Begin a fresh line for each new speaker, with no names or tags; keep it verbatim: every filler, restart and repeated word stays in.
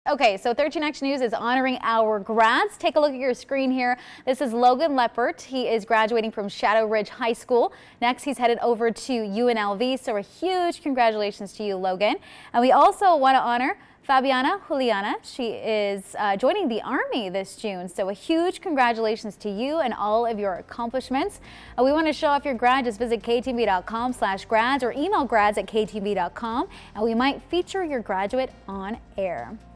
Okay, so thirteen Action News is honoring our grads. Take a look at your screen here. This is Logan Leppert. He is graduating from Shadow Ridge High School. Next, he's headed over to U N L V. So a huge congratulations to you, Logan. And we also want to honor Fabina Giuliana. She is uh, joining the Army this June. So a huge congratulations to you and all of your accomplishments. Uh, we want to show off your grad. Just visit K T V B dot com slash grads or email grads at K T V B dot com, and we might feature your graduate on air.